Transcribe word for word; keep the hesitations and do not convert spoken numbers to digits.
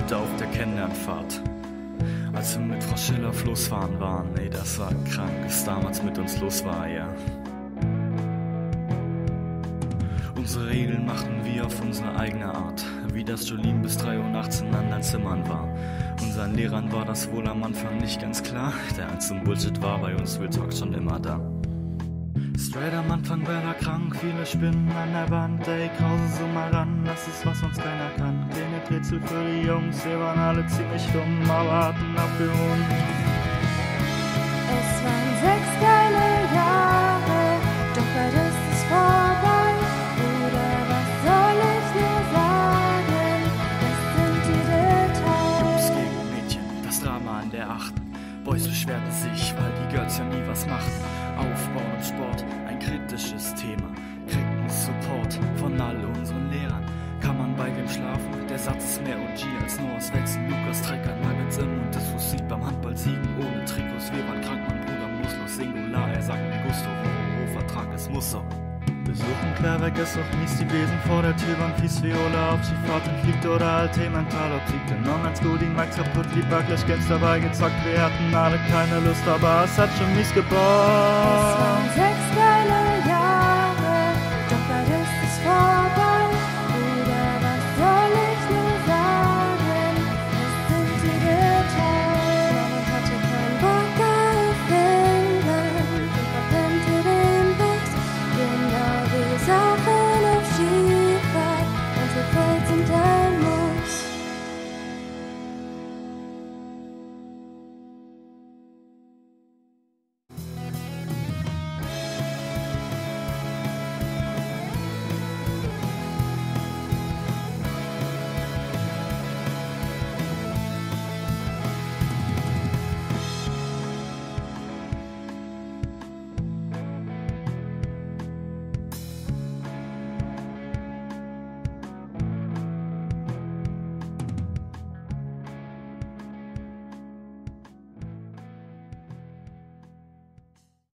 Hütte auf der Kennenlernfahrt. Als wir mit Frau Schiller Floßfahren waren, ey, das war krank, was damals mit uns los war, ja. Unsere Regeln machen wir auf unsere eigene Art, wie das Jolene bis drei Uhr nachts in anderen Zimmern war. Unseren Lehrern war das wohl am Anfang nicht ganz klar, der Angst und Bullshit war bei uns Real Talk schon immer da. Straight am Anfang war er krank, viele Spinnen an der Wand, ey, Krause so mal ran, das ist was uns keiner kann. Kleine Rätsel für die Jungs, wir waren alle ziemlich dumm, aber hatten dafür uns. Es waren sechs geile Jahre, doch bald ist es vorbei. Oder was soll ich nur sagen? Es sind die Details. Jungs gegen Mädchen, das Drama an der achten. Boys beschwerten sich, weil die Girls ja nie was machten. Aufbau und Sport, ein kritisches Thema. Kriegten Support von all unseren Lehrern. Kann man bei wem schlafen? Der Satz ist mehr O G als Noahs Wechsel. Lukas trägt ein Nuggets im Mund, das Suicid beim Handball siegen ohne Trikots. Wir waren krank, mein Bruder muss los, Singular. Er sagt mir Gusto, oh, Vertrag, es muss so. Besuchen Klärwerk ist auch mies, die Besen vor der Tür waren fies Viola, ob sie fort und fliegt oder alte mental obsiegt. Den Non-Als-Gooding, Max kaputt, lieb wirklich Games dabei gezockt, wir hatten alle keine Lust, aber es hat schon mies Es waren geborgt. sechs geile Jahre.